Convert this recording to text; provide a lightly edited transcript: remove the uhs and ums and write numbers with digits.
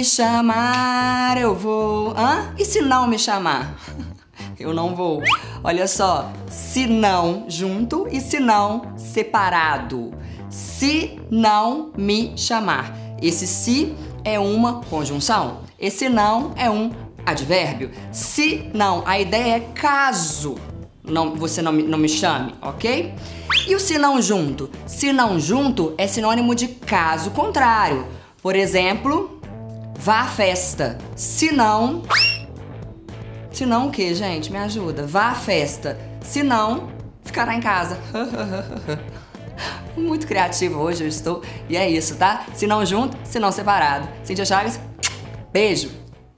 chamar, eu vou. Hã? E se não me chamar? Eu não vou. Olha só, se não junto e se não separado. Se não me chamar. Esse se é uma conjunção. Esse não é um advérbio. Se não, a ideia é caso você não me chame, ok? E o se não junto? Se não junto é sinônimo de caso contrário. Por exemplo, vá à festa. Se não o quê, gente? Me ajuda. Vá à festa. Se não, ficará em casa. Muito criativo hoje eu estou. E é isso, tá? Se não junto, se não separado. Cíntia Chagas, beijo!